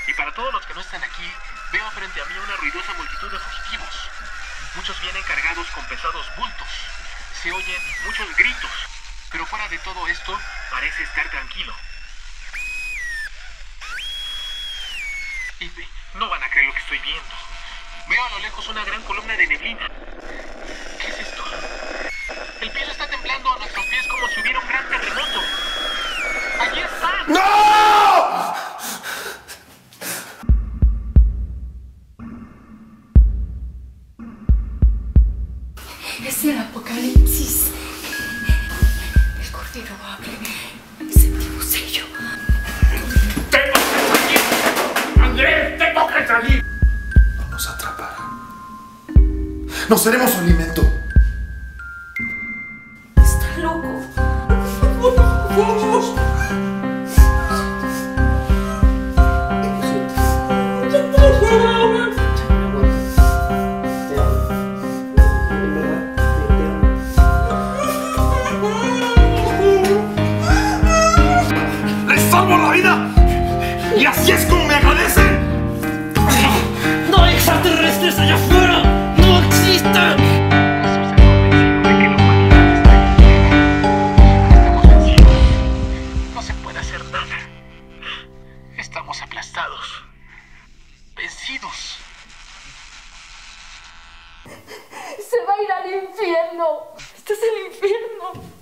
Y para todos los que no están aquí, veo frente a mí una ruidosa multitud de fugitivos. Muchos vienen cargados con pesados bultos. Se oyen muchos gritos. Pero fuera de todo esto, parece estar tranquilo. Y no van a creer lo que estoy viendo. Veo a lo lejos una gran columna de neblina. ¿Qué es esto? El piso está temblando a nuestros pies como si hubiera un gran terremoto. ¡Allí están! ¡No! Es el apocalipsis. El Cordero abre el séptimo sello. ¡Tengo que salir! ¡Andrés, tengo que salir! No nos atraparán. No seremos su alimento. Está loco. ¡Les salvo la vida! ¡Y así es como me agradecen! ¡No hay extraterrestres allá afuera! ¡No existen! Estamos vencidos. No se puede hacer nada. Estamos aplastados. Vencidos. Se va a ir al infierno. Este es el infierno.